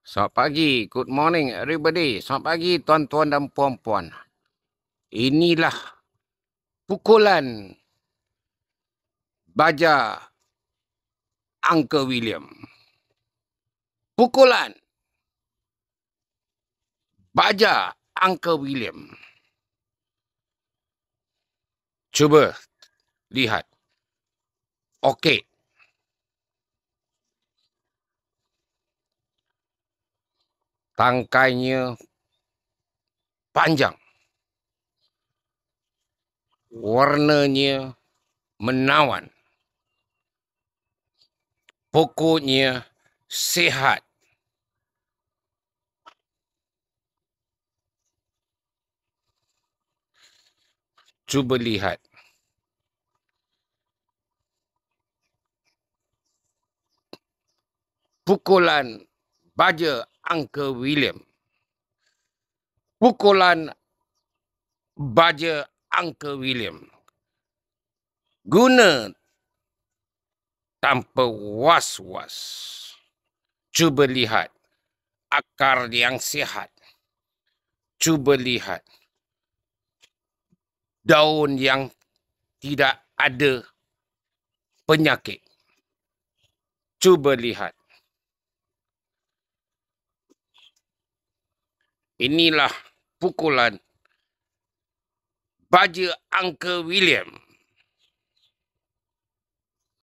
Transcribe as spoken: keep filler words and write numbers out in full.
Selamat pagi, good morning everybody. Selamat pagi tuan-tuan dan puan-puan. Inilah pukulan baja Uncle William. Pukulan baja Uncle William. Cuba lihat. Okey. Tangkainya panjang. Warnanya menawan. Pokoknya sihat. Cuba lihat. Pukulan baja Uncle William. Pukulan baja Uncle William. Guna tanpa was-was. Cuba lihat akar yang sihat. Cuba lihat daun yang tidak ada penyakit. Cuba lihat. Inilah pukulan baja Uncle William.